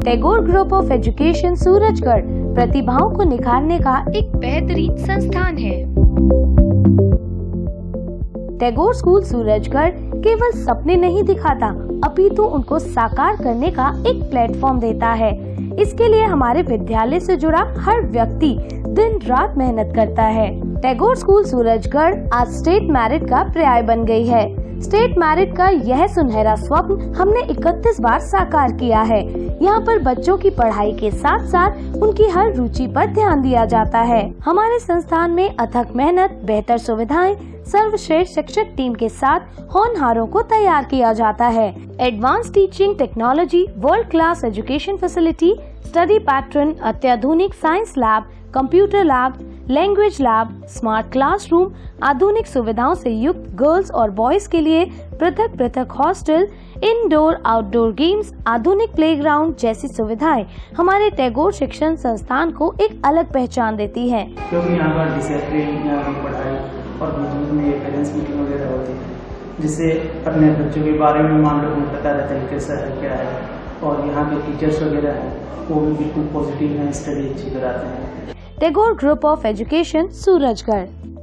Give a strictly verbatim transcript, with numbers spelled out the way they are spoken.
Tagore group of education Surajgarh प्रतिभाओं को निखारने का एक बेहतरीन संस्थान है। टैगोर स्कूल सूरजगढ़ केवल सपने नहीं दिखाता, अपितु उनको साकार करने का एक प्लेटफॉर्म देता है। इसके लिए हमारे विद्यालय से जुड़ा हर व्यक्ति दिन रात मेहनत करता है। टैगोर स्कूल सूरजगढ़ आज स्टेट मेरिट का पर्याय बन गई है। स्टेट मेरिट का यह सुनहरा स्वप्न हमने इकतीस बार साकार किया है। यहाँ पर बच्चों की पढ़ाई के साथ साथ उनकी हर रुचि पर ध्यान दिया जाता है। हमारे संस्थान में अथक मेहनत, बेहतर सुविधाएं, सर्वश्रेष्ठ शिक्षक टीम के साथ होनहारों को तैयार किया जाता है। Advance teaching technology, world class education facility, study pattern, अत्याधुनिक science lab, computer lab, language lab, smart classroom, आधुनिक सुविधाओं से युक्त गर्ल्स और बॉयज के लिए पृथक पृथक हॉस्टल, इंडोर आउटडोर गेम्स, आधुनिक प्लेग्राउंड जैसी सुविधाएं हमारे टैगोर शिक्षण संस्थान को एक अलग पहचान देती हैं। क्योंकि यहाँ पर डिसिप्लिन, यहाँ की पढ़ाई और बीच में पेरेंट्स मीटिंग वगैरह होती है, जिससे अपने बच्चों के बारे में मान लो पता रहता है कैसा है क्या है। और यहाँ के टीचर्स वगैरह हैं वो भी बिल्कुल पॉजिटिव हैं, स्टडी अच्छी कराते हैं। Tagore group of education Surajgarh.